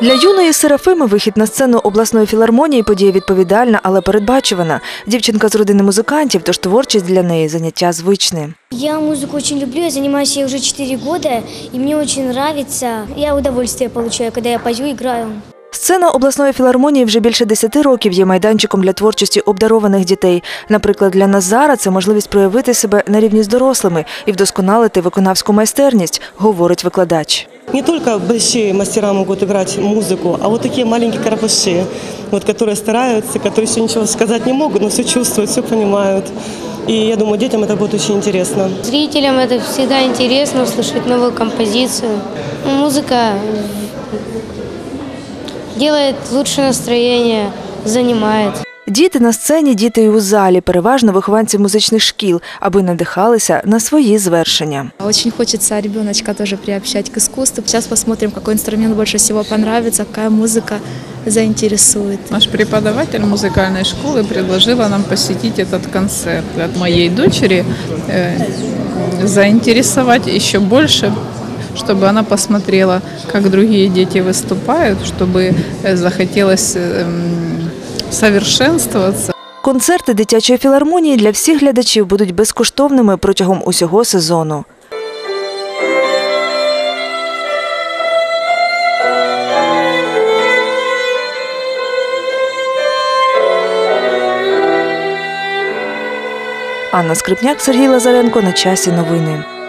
Для юної Серафими вихід на сцену обласної філармонії – подія відповідальна, але передбачувана. Дівчинка з родини музикантів, тож творчість для неї – заняття звичне. Я музыку очень люблю, я занимаюсь ей уже 4 года, и мне очень нравится. Я удовольствие получаю, когда я пою, играю. Сцена обласної філармонії вже більше 10 років є майданчиком для творчості обдарованих дітей. Наприклад, для Назара це можливість проявити себе на рівні з дорослими і вдосконалити виконавську майстерність, говорить викладач. Не только большие мастера могут играть музыку, а вот такие маленькие карапыши, которые стараются, которые еще ничего сказать не могут, но все чувствуют, все понимают. И я думаю, детям это будет очень интересно. Зрителям это всегда интересно услышать новую композицию. Музыка делает лучшее настроение, занимает. Діти на сцені, діти і у залі, переважно вихованці музичних шкіл, аби надихалися на свої звершення. Очень хочется ребеночка тоже приобщать к искусству. Сейчас посмотрим, какой инструмент больше всего понравится, какая музыка заинтересует. Наш преподаватель музыкальной школы предложила нам посетить этот концерт. От моей дочери заинтересовать еще больше, чтобы она посмотрела, как другие дети выступают, чтобы захотелось совершенствоваться. Концерти дитячої філармонії для всіх глядачів будуть безкоштовними протягом усього сезону. Анна Скрипняк, Сергій Лазаренко. На часі новини.